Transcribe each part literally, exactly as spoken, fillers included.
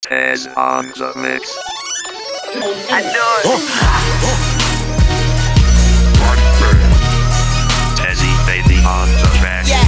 Tez on the mix. I know it. Tezzy baby on the track. Yeah.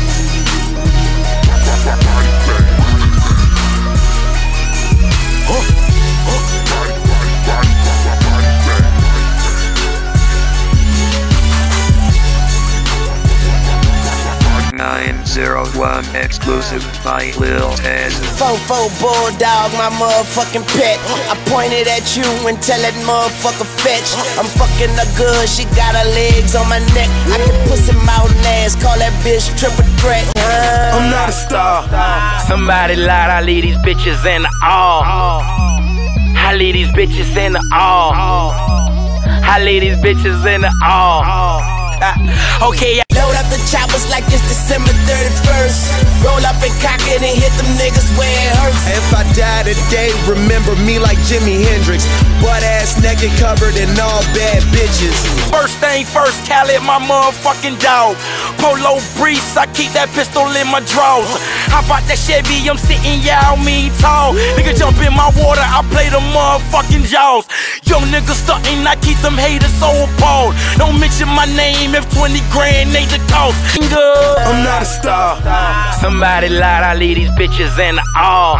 nine zero one exclusive by Lil Tez. Fofo bulldog, my motherfucking pet. I pointed at you and tell that motherfucker fetch. I'm fucking her good, she got her legs on my neck. I can pussy mouth and ass, call that bitch triple threat. Uh, I'm not a star. Somebody lied, I leave these bitches in the all. I leave these bitches in the all. I leave these bitches in the all. Okay, load up the choppers like it's December thirty-first. Roll up and cock it and hit them niggas where it hurts. If I die today, remember me like Jimi Hendrix. Butt ass naked, covered in all bad bitches. first thing first, Cali my motherfucking dog. Polo briefs, I keep that pistol in my drawers. How about that Chevy, I'm sitting y'all mean tall. Nigga jump in my water, I play the motherfucking jaws. Young niggas stuntin', I keep them haters so appalled. Don't mention my name if twenty grand ain't the cost. I'm not a star. Somebody lied, I leave these bitches in the all.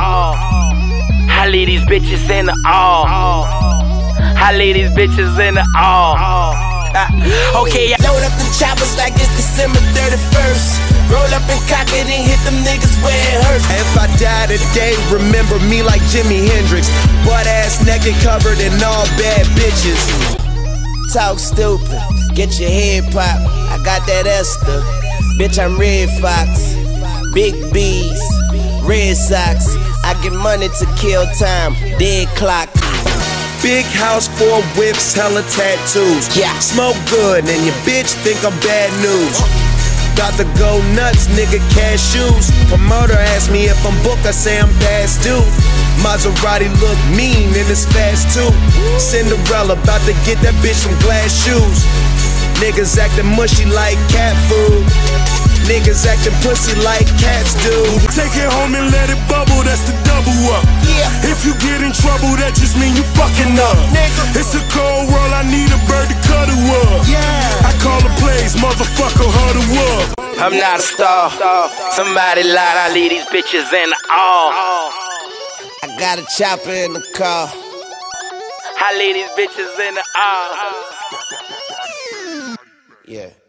I leave these bitches in the all. I leave these bitches in the all. Okay, load up the choppers like it's December thirty-first. Roll up and cock it and hit them niggas where it hurts. If I die today, remember me like Jimi Hendrix. Butt ass naked, covered in all bad bitches. Talk stupid, get your head popped. I got that Esther, bitch I'm Red Fox. Big B's, Red Sox. I get money to kill time, dead clock. Big house, four whips, hella tattoos. Yeah. Smoke good and your bitch think I'm bad news. About to go nuts, nigga, cashews. Promoter asked me if I'm booked, I say I'm past due. Maserati look mean and it's fast too. Cinderella about to get that bitch some glass shoes. Niggas acting mushy like cat food. Niggas acting pussy like cats do. Take it home and let it bubble, that's the double up. Yeah. If you get in trouble, that just mean you fucking up. Nigga. It's a cold world, I need a bird to cuddle up. Yeah. I call the plays, motherfucker, huddle up. I'm not a star. Somebody lied, I leave these bitches in the all. I got a chopper in the car. I leave these bitches in the all. Yeah.